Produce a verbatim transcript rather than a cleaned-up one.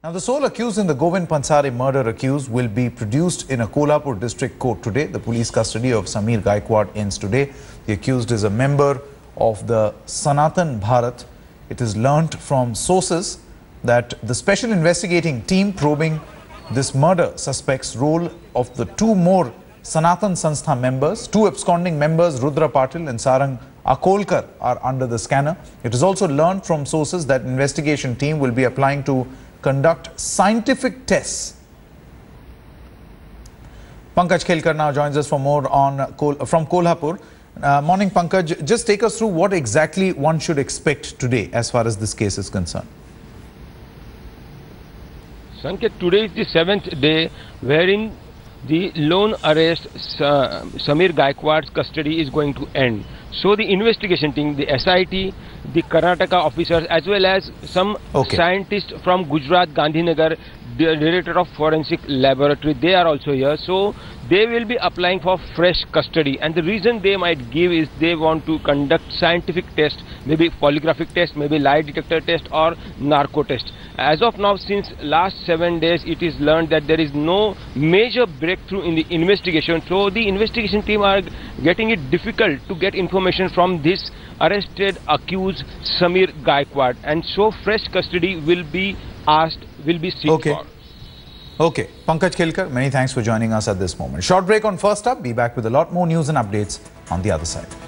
Now, the sole accused in the Govind Pansare murder accused will be produced in a Kolhapur district court today. The police custody of Samir Gaikwad ends today. The accused is a member of the Sanatan Bharat. It is learnt from sources that the special investigating team probing this murder suspects role of the two more Sanatan Sanstha members, two absconding members, Rudra Patil and Sarang Akolkar, are under the scanner. It is also learnt from sources that investigation team will be applying to conduct scientific tests. Pankaj Khelkar now joins us for more on Kol from Kolhapur. Uh, morning, Pankaj. Just take us through what exactly one should expect today as far as this case is concerned. Sanket, today is the seventh day wherein the loan arrest uh, Samir Gaikwad's custody is going to end. So the investigation team, the S I T, the Karnataka officers, as well as some okay. scientists from Gujarat, Gandhinagar, the director of forensic laboratory, they are also here. So they will be applying for fresh custody, and the reason they might give is they want to conduct scientific test, maybe polygraphic test, maybe lie detector test or narco test. As of now, since last seven days, it is learned that there is no major breakthrough in the investigation. So the investigation team are getting it difficult to get information from this arrested accused Samir Gaikwad, and so fresh custody will be asked, will be sought okay. for. Okay, Pankaj Khelkar, many thanks for joining us at this moment. Short break on First Up. Be back with a lot more news and updates on the other side.